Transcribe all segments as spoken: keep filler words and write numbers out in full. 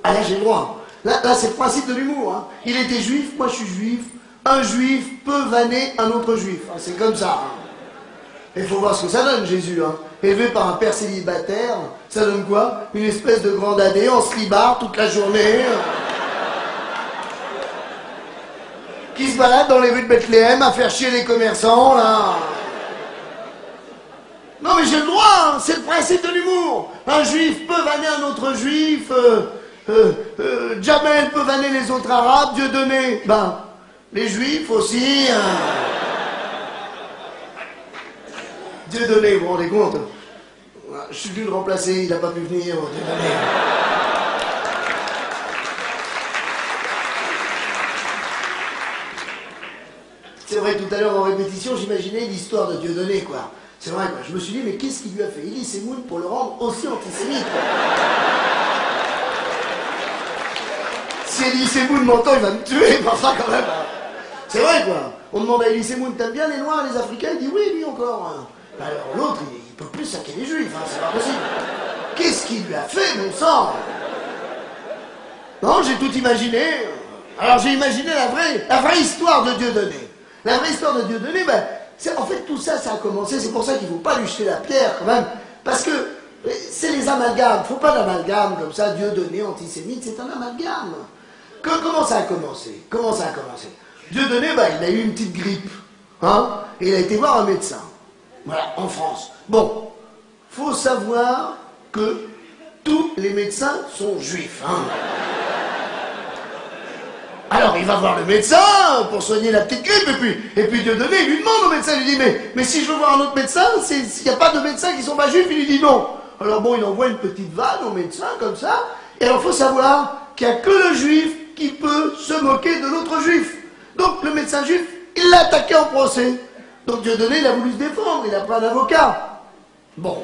Ah là, j'ai le droit. Là, là c'est le principe de l'humour. Hein. Il était juif, moi je suis juif. Un juif peut vanner un autre juif. Ah, c'est comme ça. Hein. Il faut voir ce que ça donne, Jésus. Hein. Élevé par un père célibataire, ça donne quoi? Une espèce de grand dadé en slibard toute la journée. Qui se balade dans les rues de Bethléem à faire chier les commerçants, là. Non mais j'ai le droit, hein, c'est le principe de l'humour. Un juif peut vanner un autre juif, euh, euh, euh, Jamel peut vanner les autres arabes, Dieudonné, ben, les juifs aussi. Hein. Dieudonné, vous vous rendez compte? Je suis dû le remplacer, il n'a pas pu venir, Dieudonné. C'est vrai, tout à l'heure en répétition, j'imaginais l'histoire de Dieudonné, quoi. C'est vrai, quoi. Je me suis dit, mais qu'est-ce qu'il lui a fait Elie Semoun pour le rendre aussi antisémite, quoi. Si Elie Semoun m'entend, il va me tuer, par ça, quand même. C'est vrai, quoi. On demande à Elie Semoun, t'aimes bien les Noirs, les Africains? Il dit oui, lui encore. Hein. Alors l'autre, il, il peut plus saquer les Juifs, hein, c'est pas possible. Qu'est-ce qu'il lui a fait, mon sang? Non, j'ai tout imaginé. Alors j'ai imaginé la vraie, la vraie histoire de Dieudonné. La vraie histoire de Dieudonné, ben, en fait, tout ça, ça a commencé, c'est pour ça qu'il ne faut pas lui jeter la pierre, quand même, parce que c'est les amalgames, il ne faut pas d'amalgame comme ça, Dieudonné, antisémite, c'est un amalgame. Que, comment ça a commencé Comment ça a commencé Dieudonné, ben, il a eu une petite grippe, hein, et il a été voir un médecin, voilà, en France. Bon, faut savoir que tous les médecins sont juifs, hein. Alors il va voir le médecin pour soigner la petite grippe, et puis, et puis Dieudonné, il lui demande au médecin, il lui dit, mais, mais si je veux voir un autre médecin, s'il n'y a pas de médecins qui sont pas juifs, il lui dit non. Alors bon, il envoie une petite vanne au médecin, comme ça, et alors il faut savoir qu'il n'y a que le juif qui peut se moquer de l'autre juif. Donc le médecin juif, il l'a attaqué en procès. Donc Dieudonné, il a voulu se défendre, il a pris un avocat. Bon.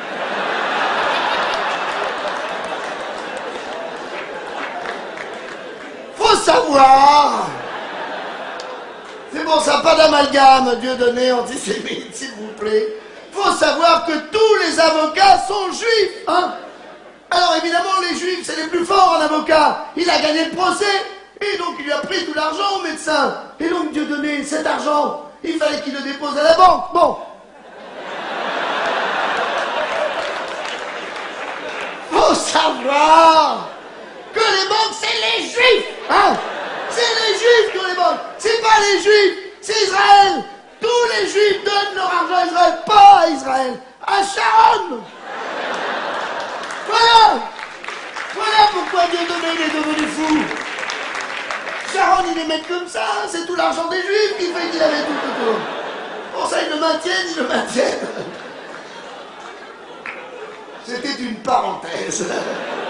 Savoir. C'est bon, ça, pas d'amalgame, Dieudonné, antisémite, s'il vous plaît. Faut savoir que tous les avocats sont juifs, hein. Alors évidemment, les juifs, c'est les plus forts en avocat. Il a gagné le procès, et donc il lui a pris tout l'argent au médecin. Et donc Dieudonné, cet argent, il fallait qu'il le dépose à la banque. Bon. Faut savoir que les banques, c'est les juifs, hein. C'est les juifs qui ont les banques, c'est pas les juifs, c'est Israël. Tous les juifs donnent leur argent à Israël, pas à Israël, à Sharon. Voilà. Voilà pourquoi Dieudonné il est devenu fou. Sharon, il les met comme ça, c'est tout l'argent des juifs qui fait qu'il avait tout autour. Pour ça, ils le maintiennent, ils le maintiennent. C'était une parenthèse.